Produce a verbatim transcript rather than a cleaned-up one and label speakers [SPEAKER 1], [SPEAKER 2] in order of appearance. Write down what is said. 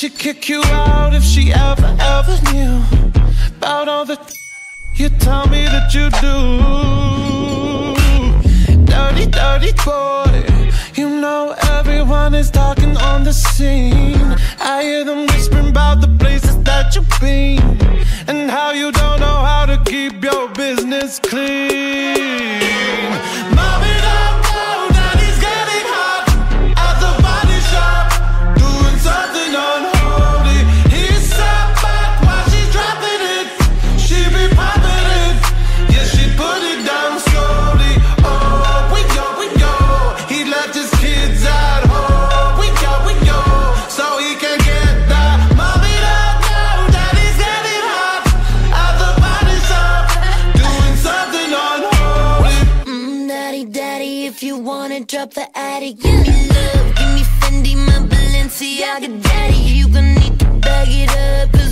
[SPEAKER 1] she'd kick you out if she ever, ever knew about all the you tell me that you do. Dirty, dirty boy, you know everyone is talking on the scene. I hear them whispering about the places that you've been and how you don't know how to keep your business clean. Mommy don't know that he's getting hot at the body shop, doing something unholy. He's sat back while she's dropping it. She be popping it, yeah, she put it down slowly. Oh, we go, we go. He left his kids at home. We go, we go, so he can get that. Mommy don't know that he's getting hot at the body shop, doing something unholy.
[SPEAKER 2] Mm, daddy, daddy, if you wanna drop the addy, give me love, give me Fendi, my Balenciaga daddy. You gon' need to bag it up, cause